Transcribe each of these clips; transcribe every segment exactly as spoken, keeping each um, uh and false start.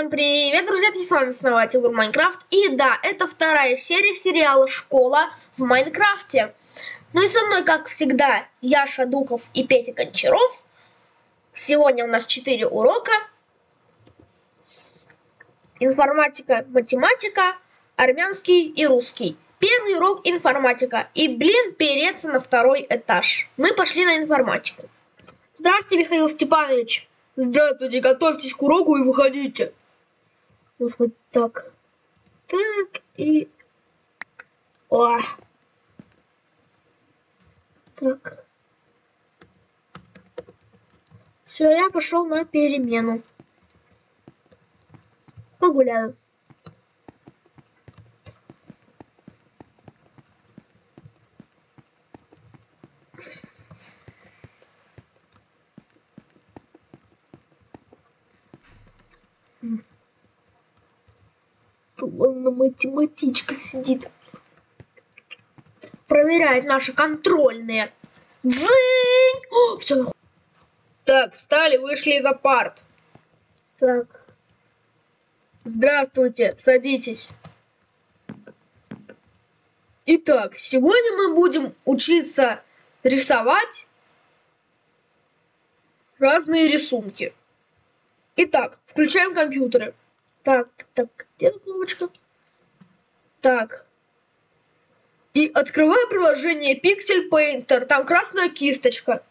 Всем привет, друзья! С вами снова Тигр Майнкрафт. И да, это вторая серия сериала «Школа в Майнкрафте». Ну и со мной, как всегда, Яша Дуков и Петя Гончаров. Сегодня у нас четыре урока. Информатика, математика, армянский и русский. Первый урок информатика. И, блин, переться на второй этаж. Мы пошли на информатику. Здравствуйте, Михаил Степанович. Здравствуйте, готовьтесь к уроку и выходите. Вот, вот так. Так и... О. Так. Все, я пошел на перемену. Погуляю. Ладно, математичка сидит. Проверяет наши контрольные. Дзынь! О, все. Так, встали, вышли из-за парт. Так. Здравствуйте, садитесь. Итак, сегодня мы будем учиться рисовать разные рисунки. Итак, включаем компьютеры. Так, так, где кнопочка? Так. И открываю приложение Pixel Painter. Там красная кисточка.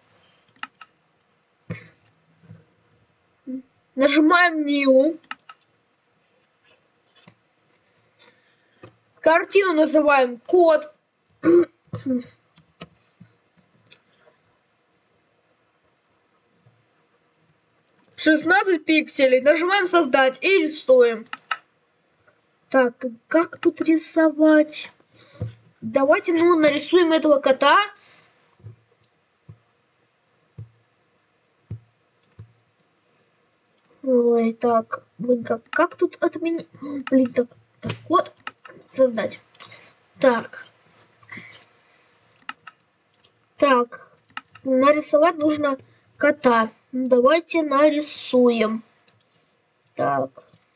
Нажимаем New. Картину называем код. шестнадцать пикселей. Нажимаем создать и рисуем. Так, как тут рисовать? Давайте, ну, нарисуем этого кота. Ой, так, блин, как, как тут отменить? Блин, так, так, вот, создать. Так. Так, нарисовать нужно кота. Давайте нарисуем. Так.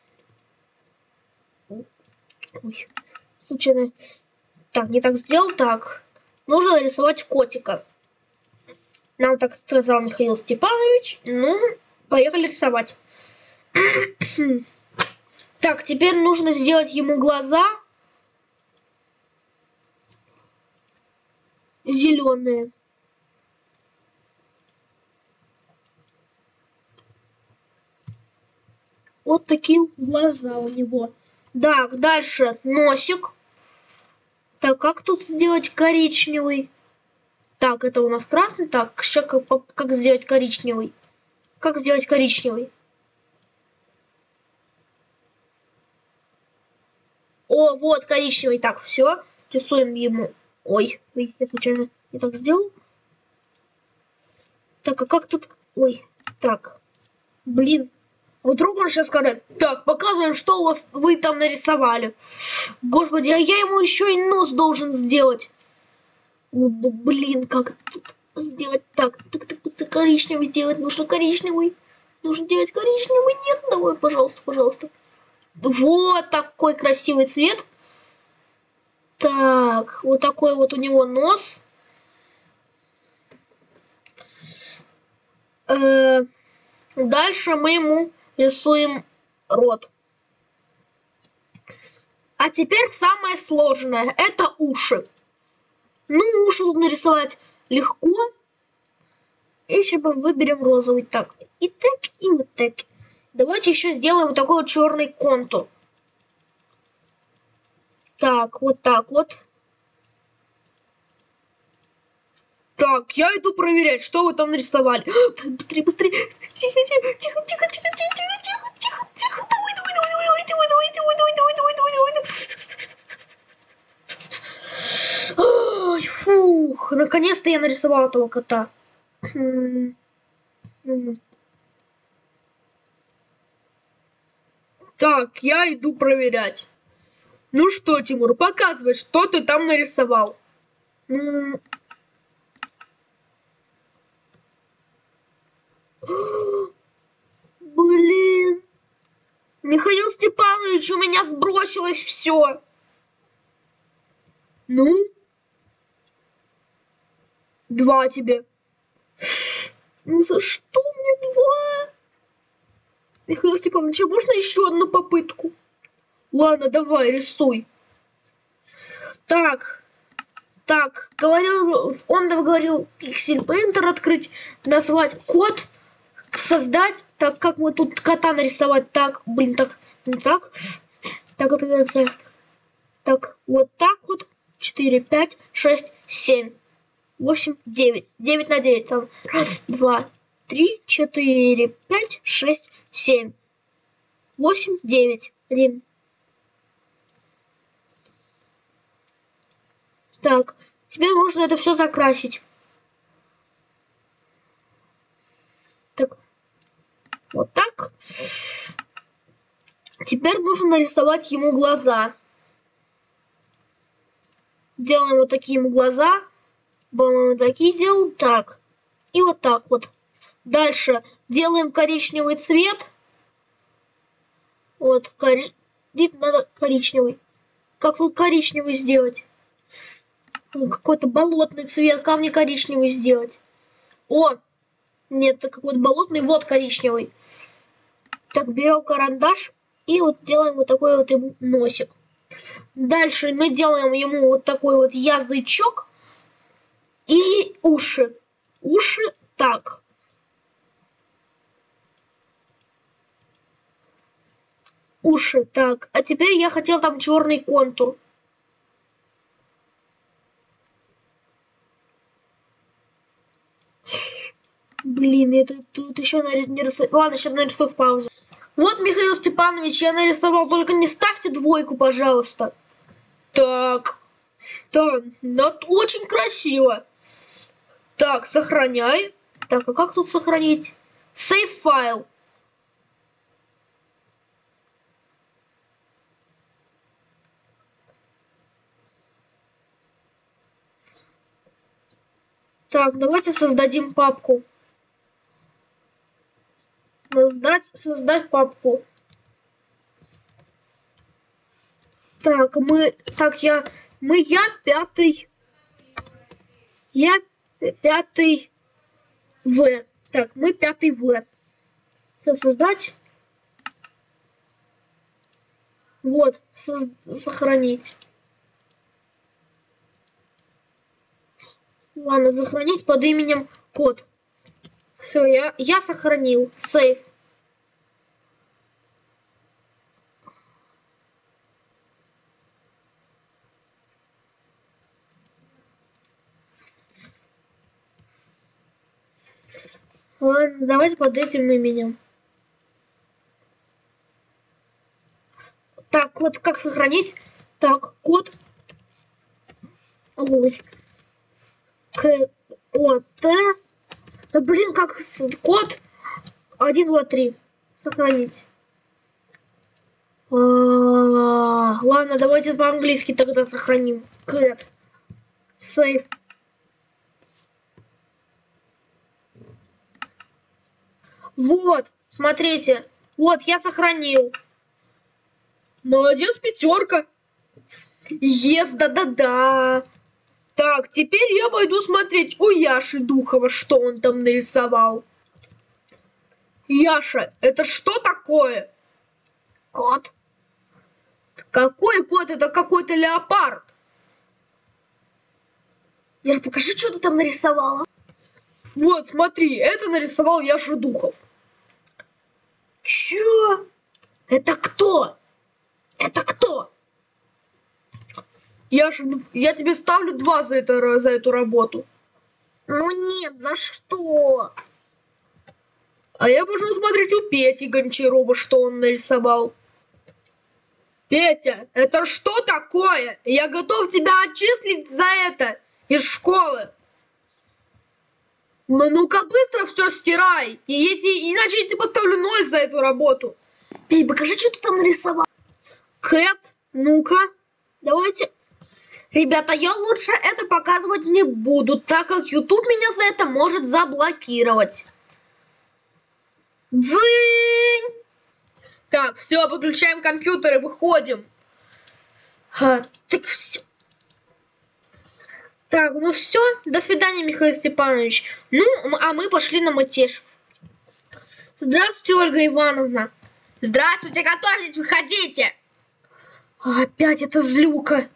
Ой, случайно. Так, не так сделал. Так. Нужно нарисовать котика. Нам так сказал Михаил Степанович. Ну, поехали рисовать. Так, теперь нужно сделать ему глаза зеленые. Вот такие глаза у него. Так, дальше носик. Так, как тут сделать коричневый? Так, это у нас красный. Так, сейчас как, как сделать коричневый? Как сделать коричневый? О, вот коричневый. Так, все. Рисуем ему. Ой, ой, я случайно не так сделал. Так, а как тут... Ой, так. Блин. Вдруг он сейчас скажет: так, показываем, что у вас вы там нарисовали. Господи, а я ему еще и нос должен сделать. Ну, блин, как тут сделать? Так, так, так, так, коричневый сделать. Нужно коричневый. Нужно делать коричневый. Нет, давай, пожалуйста, пожалуйста. Вот такой красивый цвет. Так, вот такой вот у него нос. Э-э- дальше мы ему рисуем рот. А теперь самое сложное. Это уши. Ну, уши тут нарисовать легко. И сейчас выберем розовый. Так, и так, и вот так. Давайте еще сделаем вот такой вот черный контур. Так, вот так вот. Так, я иду проверять, что вы там нарисовали. Так, быстрее, быстрее. Тихо, тихо, тихо, тихо, тихо, тихо, тихо, тихо, тихо, тихо. Давай, давай, давай, давай, давай, давай, давай, давай, давай, давай, давай, давай. Ой, фух, наконец-то я нарисовала этого кота. Так, я иду проверять. Ну что, Тимур, показывай, что ты там нарисовал. Блин. Михаил Степанович, у меня сбросилось все. Ну? Два тебе. Ну за что мне два? Михаил Степанович, а можно еще одну попытку? Ладно, давай, рисуй. Так. Так, говорил, он говорил Pixel Painter открыть, назвать код, создать, так как мы тут кота нарисовать, так, блин, так, не так, так, это, так, так, вот так вот, четыре, пять, шесть, семь, восемь, девять, девять на девять, там, раз, два, три, четыре, пять, шесть, семь, восемь, девять, один. Так, теперь нужно это все закрасить. Так, вот так. Теперь нужно нарисовать ему глаза. Делаем вот такие ему глаза. Вот такие делаем. Так. И вот так вот. Дальше делаем коричневый цвет. Вот, кори... надо коричневый. Как тут коричневый сделать? Какой-то болотный цвет, камни коричневый сделать. О! Нет, это какой-то болотный, вот коричневый. Так, берем карандаш и вот делаем вот такой вот ему носик. Дальше мы делаем ему вот такой вот язычок и уши. Уши так. Уши так. А теперь я хотел там черный контур. Блин, это тут еще не рисую. Ладно, сейчас нарисую в паузе. Вот, Михаил Степанович, я нарисовал, только не ставьте двойку, пожалуйста. Так, да, это очень красиво. Так, сохраняй. Так, а как тут сохранить? Save файл. Так, давайте создадим папку. Создать, создать папку. Так, мы, так, я, мы, я пятый, я пятый В. Так, мы пятый В. Создать. Вот, соз, сохранить. Ладно, сохранить под именем код. Все, я, я сохранил. Сейв. Ладно, давайте под этим именем. Так, вот как сохранить? Так, код. Ой. К, О, Т. Да блин, как код один, два, три. Сохранить. А -а -а. Ладно, давайте по-английски тогда сохраним. Cat. Save. Вот, смотрите. Вот, я сохранил. Молодец, пятерка. Ес, да-да-да. Так, теперь я пойду смотреть у Яши Духова, что он там нарисовал. Яша, это что такое? Кот. Какой кот? Это какой-то леопард. Яша, покажи, что ты там нарисовала. Вот, смотри, это нарисовал Яша Духов. Чё? Это кто? Это кто? Яша, я тебе ставлю два за, это, за эту работу. Ну нет, за что? А я пошел смотреть у Пети Гончарова, что он нарисовал. Петя, это что такое? Я готов тебя отчислить за это из школы. Ну-ка быстро все стирай, и эти, иначе я тебе поставлю ноль за эту работу. Пей, покажи, что ты там нарисовал. Кэт, ну-ка, давайте. Ребята, я лучше это показывать не буду, так как YouTube меня за это может заблокировать. Дзынь! Так, Так, все, выключаем компьютер и выходим. А, так все. Так, ну все, до свидания, Михаил Степанович. Ну, а мы пошли на Матешев. Здравствуйте, Ольга Ивановна. Здравствуйте, готовьтесь, выходите. Опять эта злюка.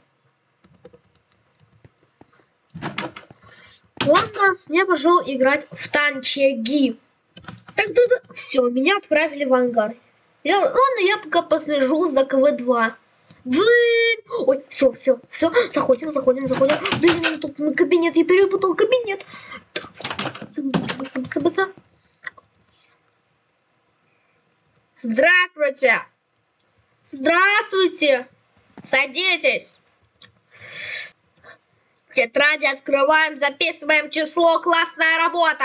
Ладно, я пошел играть в танчеги. Тогда все, меня отправили в ангар. Я, ладно, я пока послежу за ка вэ два. Дзынь! Ой, все, все, все, заходим, заходим, заходим. Блин, тут на кабинет, я перепутал кабинет. Здравствуйте. Здравствуйте. Садитесь. Тетради открываем, записываем число, классная работа.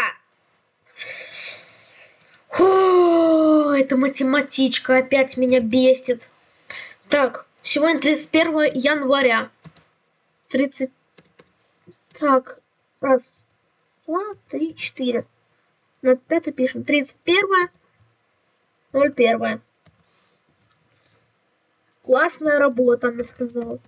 О, эта математичка опять меня бесит. Так, сегодня тридцать первое января. тридцать... Так, раз, два, три, четыре. На пятое пишем. тридцать первое, ноль первое. Классная работа, она сказала.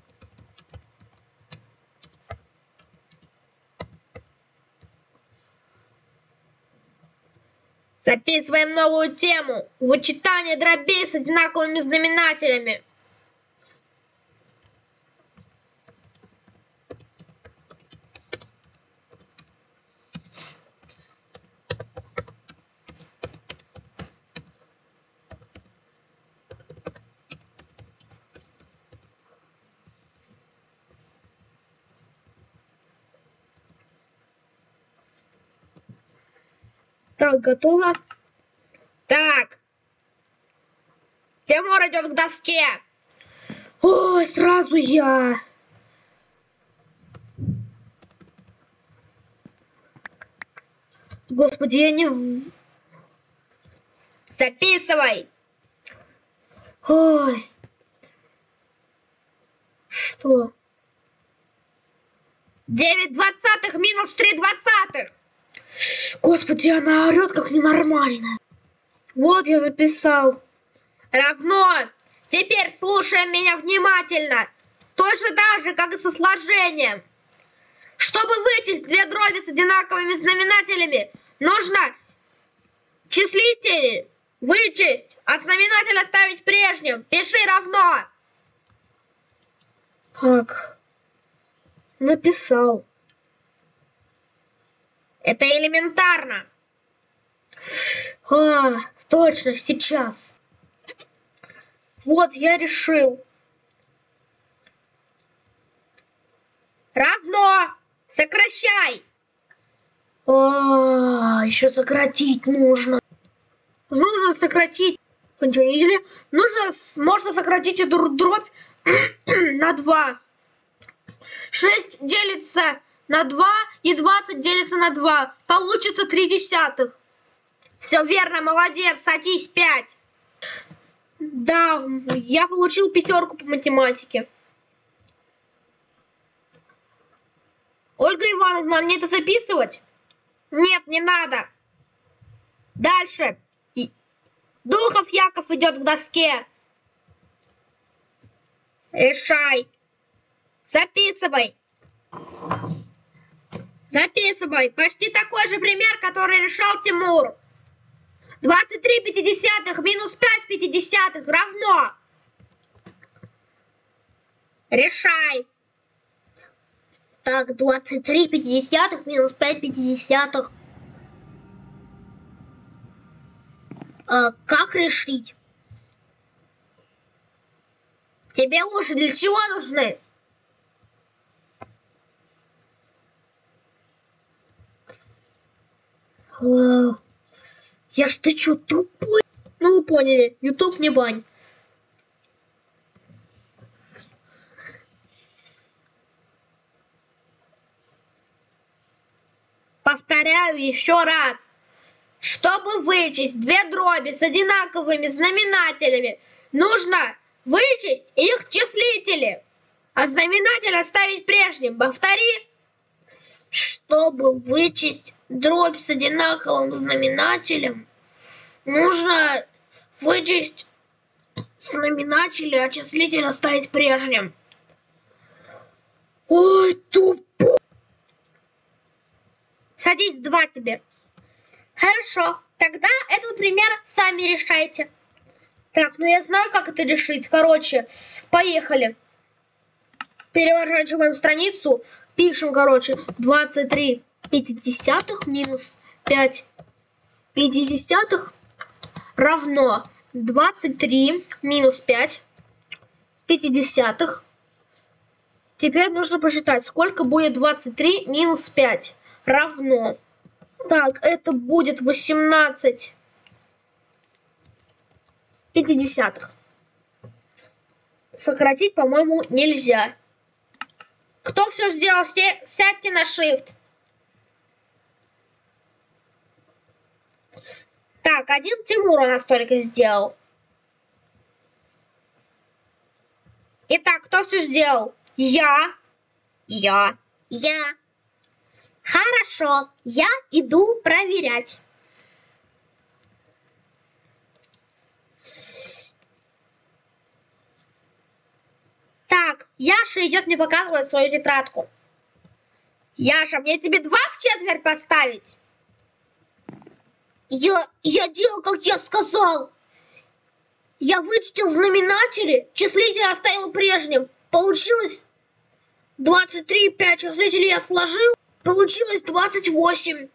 Записываем новую тему. Вычитание дробей с одинаковыми знаменателями. Так, готово. Так. Тимур идет к доске. Ой, сразу я. Господи, я не... Записывай. Ой. Что? девять двадцатых минус три двадцатых. Господи, она орет как ненормальная. Вот я записал. Равно. Теперь слушаем меня внимательно. Точно так же, как и со сложением. Чтобы вычесть две дроби с одинаковыми знаменателями, нужно числитель вычесть, а знаменатель оставить прежним. Пиши равно. Так. Написал. Это элементарно. А, точно, сейчас. Вот, я решил. Равно. Сокращай. А, еще сократить нужно. Нужно сократить. Вы что, не видели? Нужно, можно сократить эту дробь на два. шесть делится на два и двадцать делится на два. Получится три десятых. Все верно, молодец, садись, пять. Да, я получил пятерку по математике. Ольга Ивановна, мне это записывать? Нет, не надо. Дальше. Духов Яков идет к доске. Решай. Записывай. Записывай. Почти такой же пример, который решал Тимур. двадцать три пятидесятых минус пять пятидесятых равно. Решай. Так, двадцать три пятидесятых минус пять пятидесятых. А, как решить? Тебе уши для чего нужны? А, я ж ты чё, тупой? Ну, вы поняли, YouTube не бань. Повторяю еще раз. Чтобы вычесть две дроби с одинаковыми знаменателями, нужно вычесть их числители, а знаменатель оставить прежним. Повтори. Чтобы вычесть дробь с одинаковым знаменателем, нужно вычесть знаменатель и очислитель оставить прежним. Ой, тупо. Садись, два тебе. Хорошо, тогда этот пример сами решайте. Так, ну я знаю, как это решить. Короче, поехали. Переворачиваем страницу. Пишем, короче, двадцать три пятидесятых минус пять пятидесятых равно двадцать три минус пять пятидесятых. Теперь нужно посчитать, сколько будет двадцать три минус пять равно. Так, это будет восемнадцать пятидесятых. Сократить, по-моему, нельзя. Кто все сделал, все сядьте на shift. Так, один Тимур у нас только сделал. Итак, кто все сделал? Я. Я. Я. Хорошо, я иду проверять. Так, Яша идет мне показывать свою тетрадку. Яша, мне тебе два в четверть поставить? Я, я делал, как я сказал. Я вычтил знаменатели, числитель оставил прежним. Получилось двадцать три и пять, числитель я сложил, получилось двадцать восемь.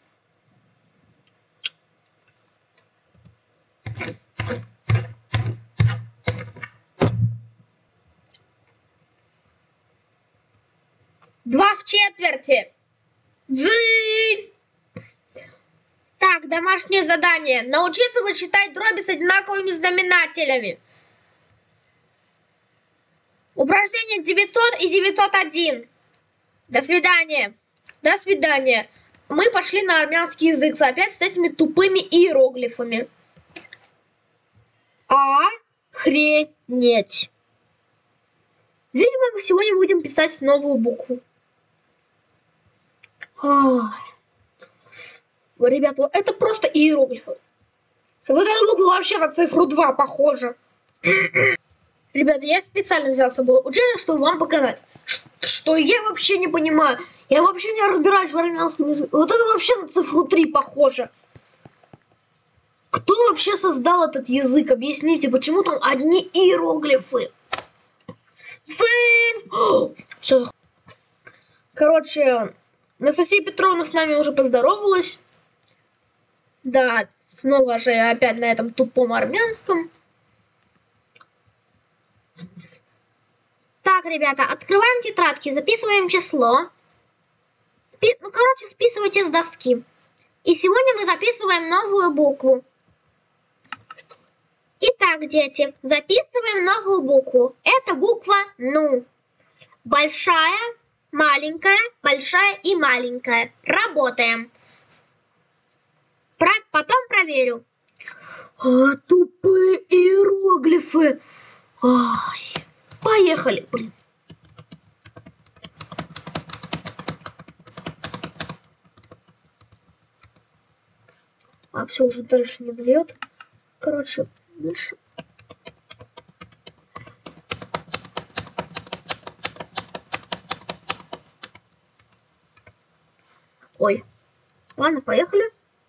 Два в четверти. Дзынь. Так, домашнее задание. Научиться вычитать дроби с одинаковыми знаменателями. Упражнение девятьсот и девятьсот один. До свидания. До свидания. Мы пошли на армянский язык опять с этими тупыми иероглифами. Охренеть. Видимо, мы сегодня будем писать новую букву. Ой. Ребята, это просто иероглифы. Вот эта буква вообще на цифру два похожа. Ребята, я специально взял с собой учебник, чтобы вам показать, что я вообще не понимаю. Я вообще не разбираюсь в армянском языке. Вот это вообще на цифру три похоже. Кто вообще создал этот язык? Объясните, почему там одни иероглифы? Все. Короче, Анастасия Петровна с нами уже поздоровалась. Да, снова же опять на этом тупом армянском. Так, ребята, открываем тетрадки, записываем число. Спи... Ну, короче, списывайте с доски. И сегодня мы записываем новую букву. Итак, дети, записываем новую букву. Это буква НУ. Большая, маленькая, большая и маленькая. Работаем. Про... Потом проверю. А, тупые иероглифы. Ай. Поехали, блин. А все уже дальше не дает. Короче, дальше. Ой. Ладно, поехали.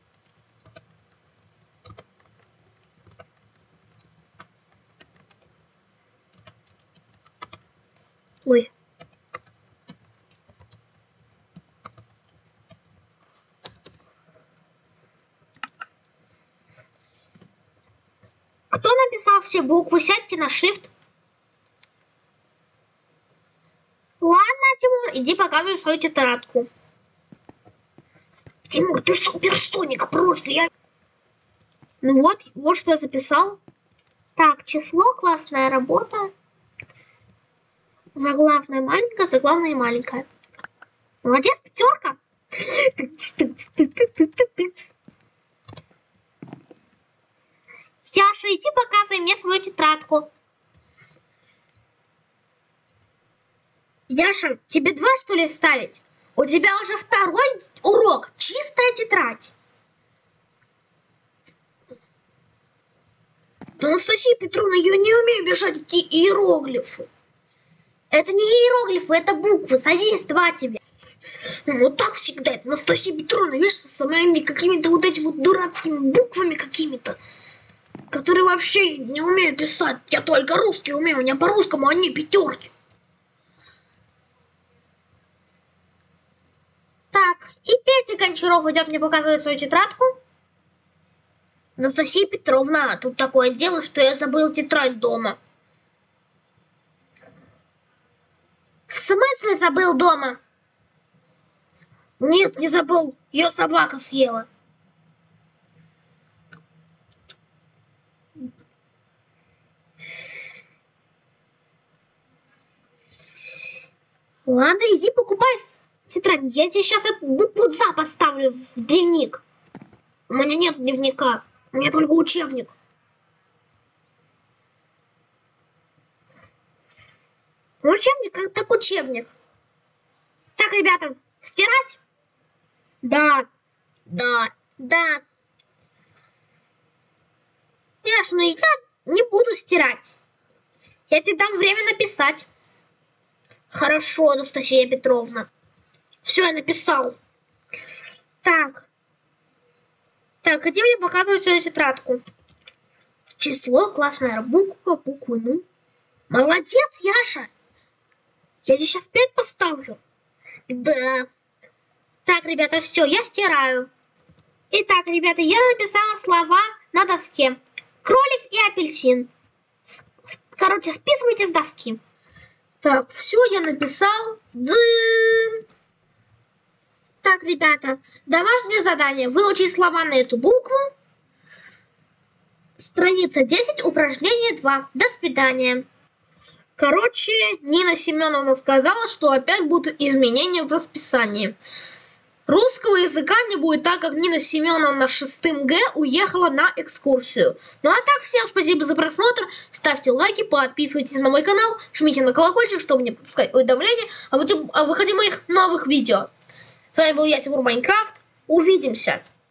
Ой. Кто написал все буквы? Сядьте на shift. Ладно, Тимур, иди показывай свою тетрадку. Тимур, ты суперсоник просто. Я... Ну вот, вот что я записал. Так, число, классная работа. Заглавная маленькая, заглавная маленькая. Молодец, пятерка. Яша, иди показывай мне свою тетрадку. Яша, тебе два, что ли, ставить? У тебя уже второй урок. Чистая тетрадь. Да, Анастасия Петровна, я не умею писать эти иероглифы. Это не иероглифы, это буквы. Садись, два тебе. Ну так всегда. Анастасия Петровна, видишь, со моими какими-то вот этими вот дурацкими буквами какими-то, которые вообще не умею писать. Я только русский умею, у меня по-русскому одни пятерки. Так, и Петя Гончаров идет мне показывать свою тетрадку. Анастасия Петровна, тут такое дело, что я забыл тетрадь дома. В смысле забыл дома? Нет, не забыл. Ее собака съела. Ладно, иди покупай тетрадь. Я тебе сейчас эту букву «за» поставлю в дневник. У меня нет дневника. У меня только учебник. Учебник как так учебник. Так, ребята, стирать? Да. Да. Да. Конечно, я не буду стирать. Я тебе дам время написать. Хорошо, Анастасия Петровна. Все, я написал. Так. Так, иди мне показывать свою тетрадку. Число, классная буква, буквы, ну. Молодец, Яша. Я тебе сейчас пять поставлю. Да. Так, ребята, все, я стираю. Итак, ребята, я написала слова на доске. Кролик и апельсин. Короче, списывайте с доски. Так, все, я написал. Дым. Так, ребята, домашнее задание. Выучить слова на эту букву. Страница десять, упражнение два. До свидания. Короче, Нина Семеновна сказала, что опять будут изменения в расписании. Русского языка не будет, так как Нина Семеновна шестым Г уехала на экскурсию. Ну а так, всем спасибо за просмотр. Ставьте лайки, подписывайтесь на мой канал, жмите на колокольчик, чтобы не пропускать уведомления о выходе моих новых видео. С вами был я, Тимур Майнкрафт. Увидимся!